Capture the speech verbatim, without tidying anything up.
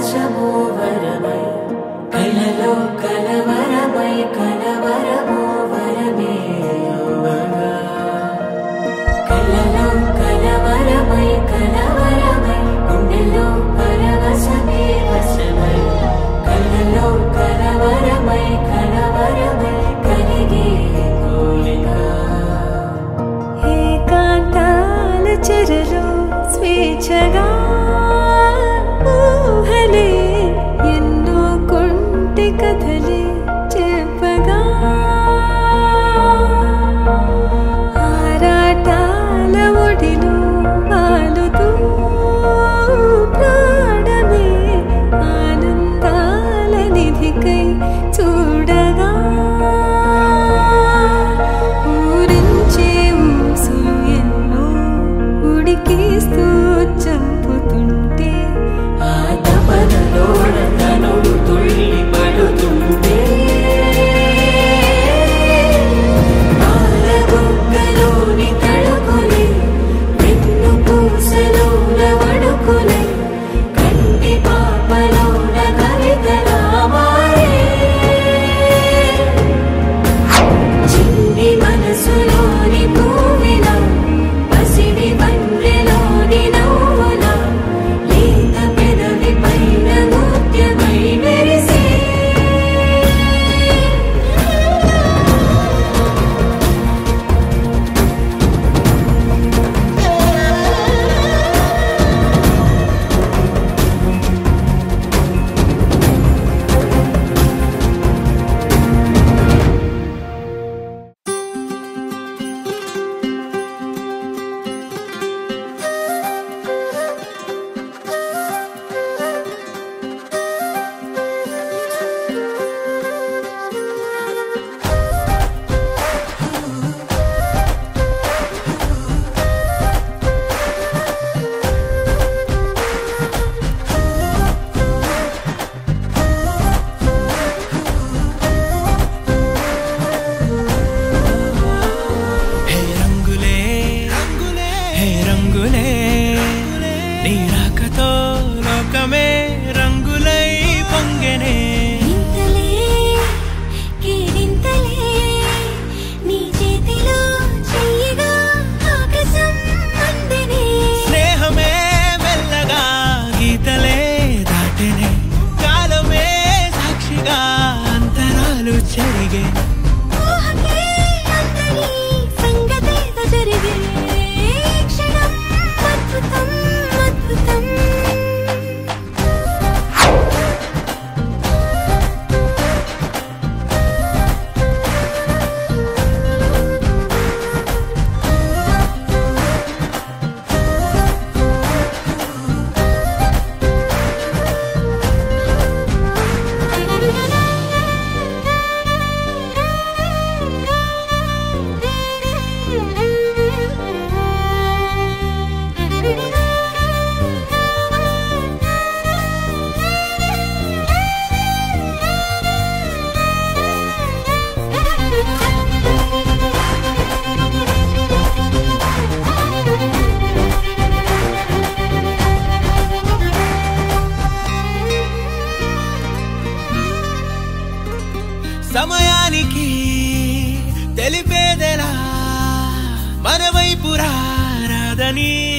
పరవశము వరమై కలలో కలవరమై కలవరము వరమే యువగా కలలో కలవరమై కలవరమై గుండెలో పరవశమే వశమై కలలో కలవరమై కలవరమై కలిగే కోరిక ఏకాంతాల చెరలో స్వేచ్ఛగా ఊహలే ఎన్నో కొంటి కథలే చెప్పగా ఆరాటాల ఒడిలో వాలుతూ ప్రాణమే ఆనందాల నిధికై చూడగా ఊరించే ఊసులు ఎన్నో ఉడికిస్తూ చంపుతుంటే ఆ తపనలోన తనువు తుళ్ళి పడుతుంటే పాలబుగ్గలోని తడుకులే వెన్ను పూసలోన వడుకులే కంటి పాపలోన కవితలా మారే చిన్ని మనసులోని పూవిలా పసిడి బండ్రెలోని నవ్వులా లేత పెదవి పైన ముత్యమై మెరిసే హే రంగులే హే రంగులే నీ రాకతో లోకమే రంగులై పొంగెనే ఇంతలే కేరింతలే నీ చేతిలో చెయ్యగా ఆకాశం అందెనే స్నేహమే మెల్లగా గీతలే దాటెనే కాలమే సాక్షిగా అంతరాలు చెరిగే ఊహకే అంతని సంగతేదో జరిగే క్షణం అద్భుతం అద్భుతం సమయానికి తెలిపేదెలా మన వైపు రాదని